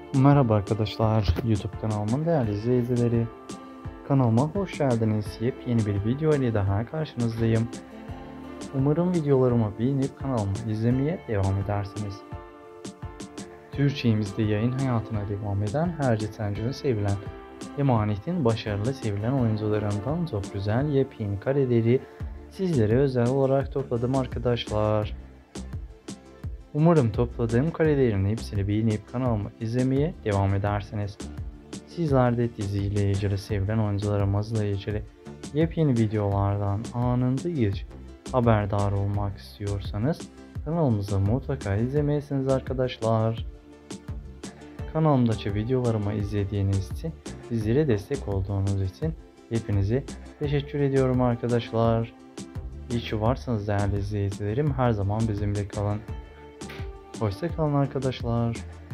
Merhaba arkadaşlar, YouTube kanalımın değerli izleyicileri. Kanalıma hoş geldiniz. Yepyeni bir video ile daha karşınızdayım. Umarım videolarımı beğenip kanalımı izlemeye devam edersiniz. Türkçemizde yayın hayatına devam eden Hercet Sencü'nün sevilen Emanet'in başarılı sevilen oyuncularından çok güzel yepyeni kareleri sizlere özel olarak topladım arkadaşlar. Umarım topladığım karelerin hepsini beğenip kanalımı izlemeye devam edersiniz. Sizler de diziyle ilgili, sevilen oyuncularımızla ilgili yepyeni videolardan anında ilk haberdar olmak istiyorsanız kanalımızı mutlaka izlemeyesiniz arkadaşlar. Kanalımdaki videolarımı izlediğiniz için, bizlere destek olduğunuz için hepinize teşekkür ediyorum arkadaşlar. İyi ki varsınız değerli izleyicilerim. Her zaman bizimle kalın. Hoşça kalın arkadaşlar.